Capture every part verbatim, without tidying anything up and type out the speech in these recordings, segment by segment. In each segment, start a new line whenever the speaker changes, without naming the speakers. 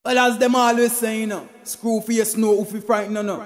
Well, as them always say, you know, screw face know who fi frighten, no.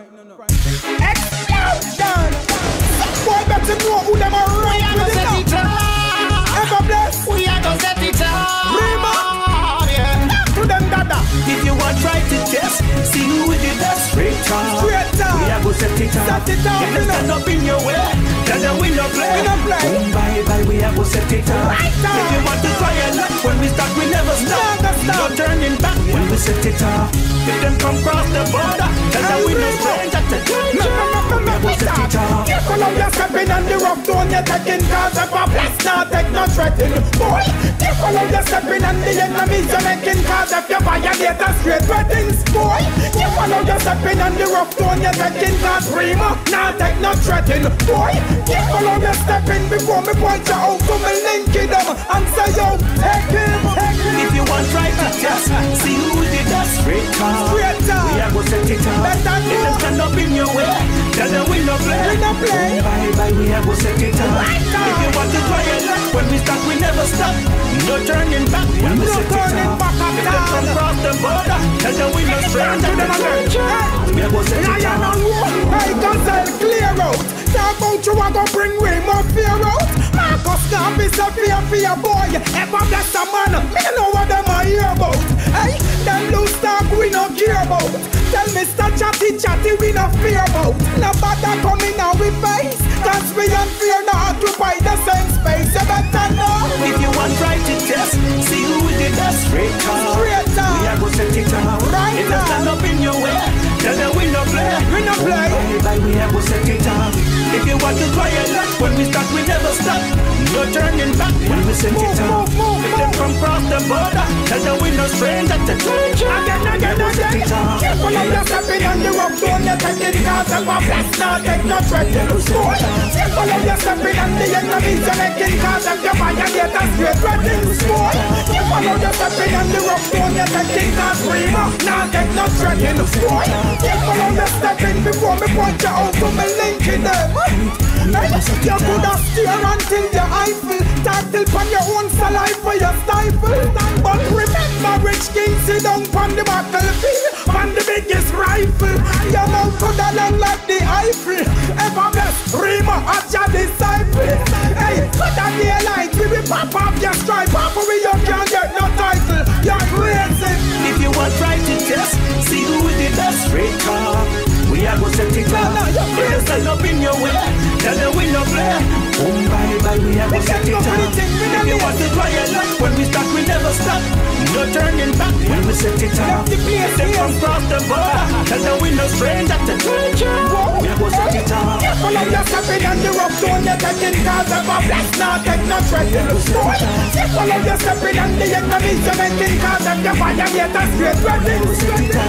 Explosion! Some boy better know who them are right with it now. Ever blessed?
We are gonna set it up.
Rima!
Yeah.
Knock to them dada.
If you want try to test, see who with the best. Straight talk.
Straight talk.
We are gonna set it up.
Set it up,
If
you
you
know.
stand up in your way, then the we no play.
We no play.
Boom, bye, bye, we are gonna set it up.
Right on.
If you want to try a lot, when we start, we never stop.
Never stop.
No turning back when we set it up. If them come cross the border, then the we no stranger to danger. We are gonna set it up.
Careful how you're stepping on the rough, don't you taking cause of a blast, not take no threatening. Boy, careful how you're stepping on the enemies, you're making cause of your violate and straight weddings. Boy, careful how you're stepping on the rough, don't you taking cause Rima, not take no threatening. Boy, careful how you're stepping before me point you out to me linking them and say yo, take him, take him.
If you want try to test, see who did that straight talk.
Straight talk.
We are gonna set it up.
Better
If them
know.
stand up in your way, then the we no play.
We no play.
Bye bye, we are gonna set it up.
Right on.
If you want to try a lot, when we start, we never stop. No turning back when we
No
set it
turning
up.
back at
If them come
all.
cross the border, then the we no stranger to danger. We are gonna set it
Lion
up.
and wolf, I gazelle clear out. Talk about you a go bring way more fear out. Marcus can't be so fear for your boy. Ever bless a man, me know what them a hear about. Hey, them loose talk we no care about. Tell Mister Chatty Chatty we no fear about. No bother coming out we face, cause we and fear not occupy the same space. You better know.
If you want try to test, see who did that straight talk.
Straight talk.
We are gonna set it up.
Right
If them stand up in your way, then the we no play.
We no play.
Bye bye, we are gonna set it up. If you want to try a lot, when we start, we never stop. No turning back when we set
Move,
it up.
move, move,
If them
move.
come cross the border, then the we no stranger to danger.
Again, again, again. Careful how you're stepping on the rough, don't you take it cause of a blast, not take no threatening. Boy, careful how you're stepping on the enemies, you're making cause of your violate and straight weddings. Boy, careful how you're stepping on the rough, don't you take it cause Rima, not take no threatening. Boy, careful how you're stepping before me point you out to me linking them. Hey, you could have steer until you Eiffel, title on your own saliva you stifle. But remember rich king sit down on the battlefield, on the biggest rifle. Your mouth could have long like the Eiffel. Ever blessed Rima as your disciple. Hey, put on the light, we will pop off your stripe. After we you can't get no title, you're crazy.
If you want try to test, see who did that straight talk. We are gonna set it up.
No, no, you're
If you
crazy.
stand up in your way, then the we no play. Boom, bye bye, we are gonna set it
can't go
up.
anything, we no
If you
need.
want to try a lot, when we start, we never stop. No turning back when we set it up.
Left the place
If them
here.
come cross the border, then the we no stranger to danger. We are gonna set it up.
Careful how you're stepping on the rough, don't you take it cause of a blast, not take no threatening. Boy, careful how you're stepping on the enemies, you're making cause of your violate and straight weddings.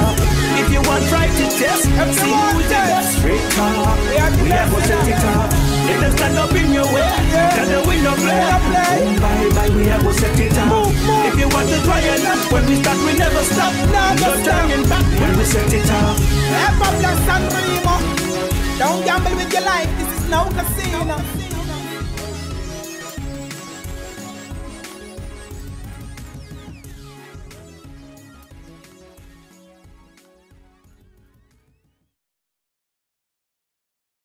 If you want try to test, see who did that straight talk. We are gonna set it up. If them stand up in your way, then the we no play. Boom, bye bye, we are gonna set it up.
Move, move.
If you want to try a lot, when we start, we never stop.
Never
No
stop.
turning back when we set it up.
Ever bless and Rima, don't gamble with your life, this is no casino.